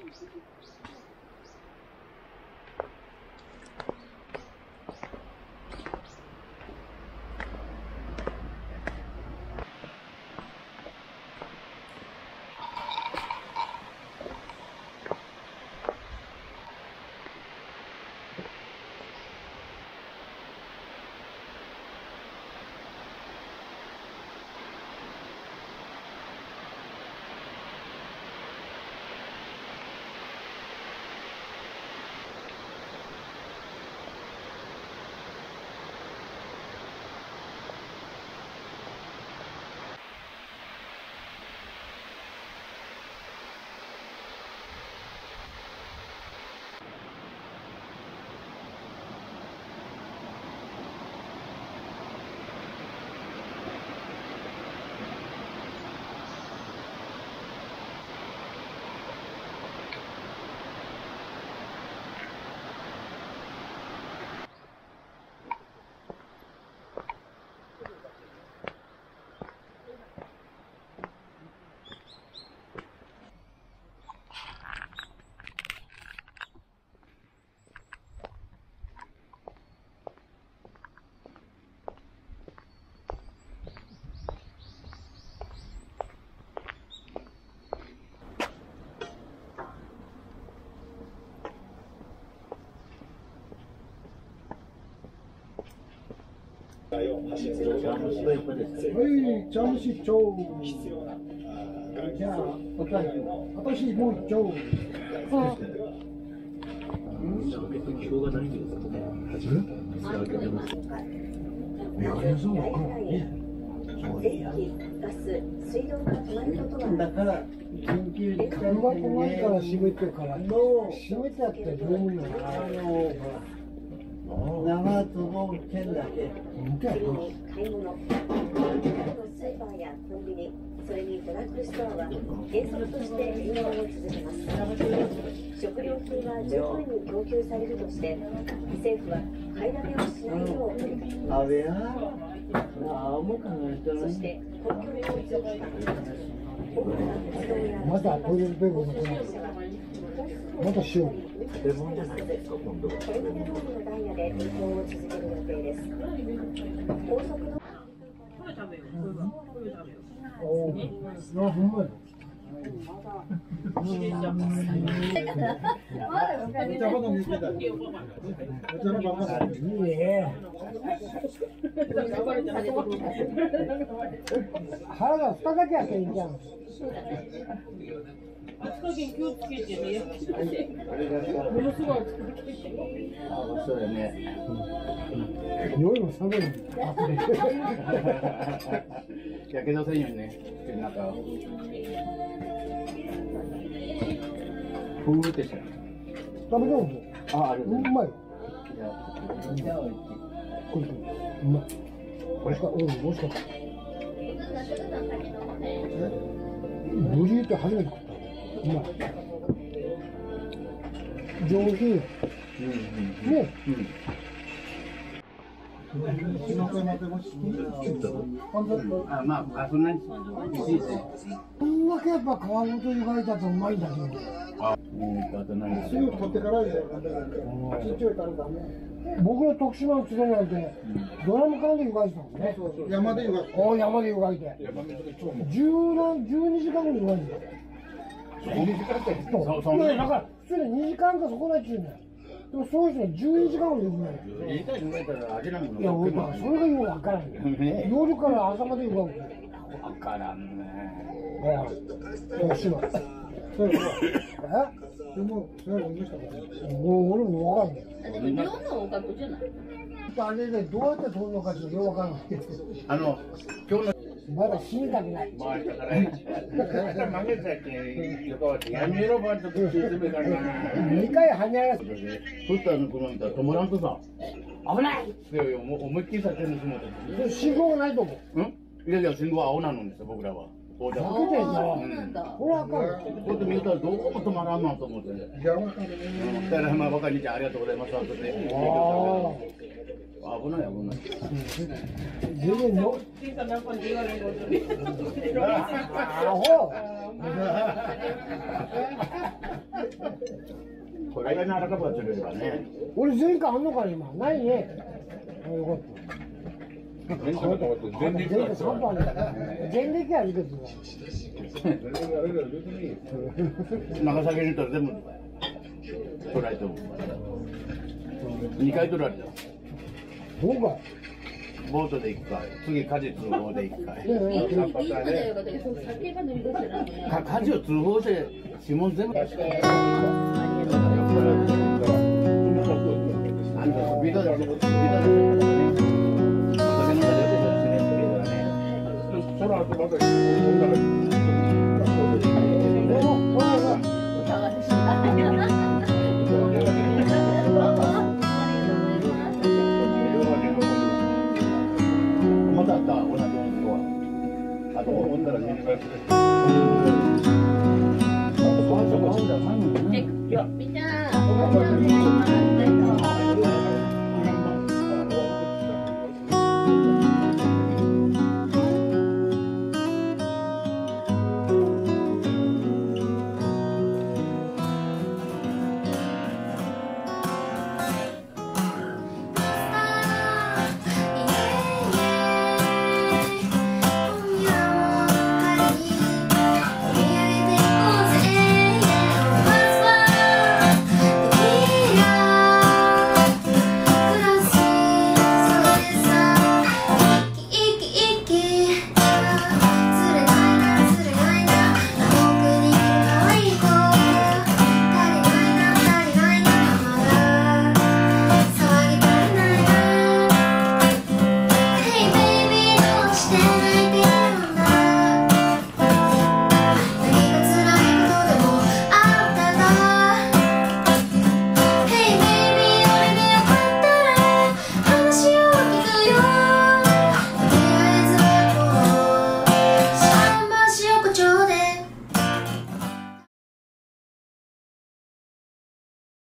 はい、ジャムシ町。じゃあ、私もう一丁。だから、緊急で看板困るから閉めてるから、閉めてあってどういうの長坪県だけ。買い物、スーパーやコンビニ、それにドラッグストアは原則として営業を続けます。食料品は十分に供給されるとして、政府は買いだめをしないよう呼びかけています。そして公共交通機関、多くの鉄道やまだトイレットペーパーのまだしよう。これまで通りのダイヤで運行を続ける予定です。高速の腹が2だけやっていいじゃん。秋田県気をつけてね、焼きすぎてものすごいそうだね。夜も寒い。やけどせんようにね、なんかふーってした。食べるの？あ、ある。うまい。じゃあ、これうまい。これか、美味しかった。ブリーって初めて食った。うまい。上品。ね。あ、まあ、そんなに。こんだけやっぱ皮ごと湯がいたとうまいんだけど。あと何？すぐ取ってからで。ちっちゃいからダメ。僕の徳島の連れなんて、ドラム缶で湯がいてたもんね。山で湯がいて。お山で湯がいて。12時間後に湯がいて。そうだから普通に2時間かそこらっちゅうね。でもそういう人は12時間後に湯がいて。2時間湯がいたら味なもの。いや、俺だからそれがよくわからん。夜から朝まで湯がいて。わからんね。徳島。でも、それは見ましたか？もう俺もわかんない。寮のおかくじゃない。あれでどうやって取るのかちょっとよくわからない。今日のまだ死にたくない。まあだから。曲げたっけ？やめろばんと説明だな。2回跳ね上がって。そしたらこの止まらんとさ。危ない。いやいや思いっきりさせるのもう。信号がないとこ。うん？いやいや信号は青なのですよ僕らは。こうじゃ。これはあかん。こうやって見たらどこも止まらんなと思って。だからまあ若い兄ちゃんありがとうございますって。危ない危ない。全然の。アホ。 間に荒株が釣れればね。 俺前回あんのか今ないね。よかった。前回3番だから前歴あるけど長崎に行ったら全部取られてる。2回取られた。 そうか。 ボートで行くか、次舵通報で行くか。舵を通報して指紋全部。その後また